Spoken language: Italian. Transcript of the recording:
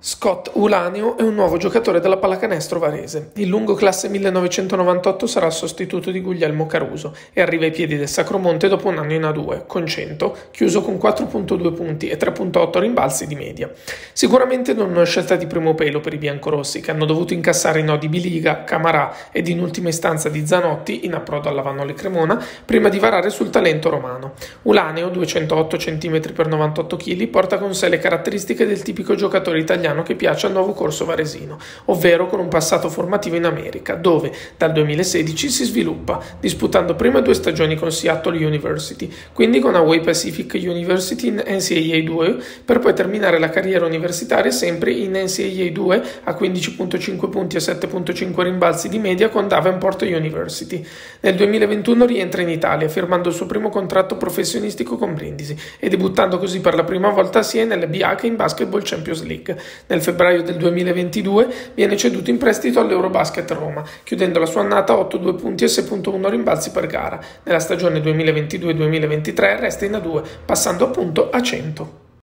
Scott Ulaneo è un nuovo giocatore della pallacanestro varese. Il lungo classe 1998 sarà il sostituto di Guglielmo Caruso e arriva ai piedi del Sacromonte dopo un anno in A2, con 100, chiuso con 4.2 punti e 3.8 rimbalzi di media. Sicuramente non una scelta di primo pelo per i biancorossi, che hanno dovuto incassare i no di Biliga, Camarà ed in ultima istanza di Zanotti, in approdo alla Vanoli Cremona, prima di varare sul talento romano. Ulaneo, 208 cm x 98 kg, porta con sé le caratteristiche del tipico giocatore italiano che piace al nuovo corso varesino, ovvero con un passato formativo in America, dove dal 2016 si sviluppa, disputando prima 2 stagioni con Seattle University, quindi con Hawaii Pacific University in NCAA 2, per poi terminare la carriera universitaria sempre in NCAA 2 a 15.5 punti e 7.5 rimbalzi di media con Davenport University. Nel 2021 rientra in Italia, firmando il suo primo contratto professionistico con Brindisi e debuttando così per la prima volta sia nell'NBA che in Basketball Champions League. Nel febbraio del 2022 viene ceduto in prestito all'Eurobasket Roma, chiudendo la sua annata a 8,2 punti e 6.1 rimbalzi per gara. Nella stagione 2022-2023 resta in A2, passando appunto a 100.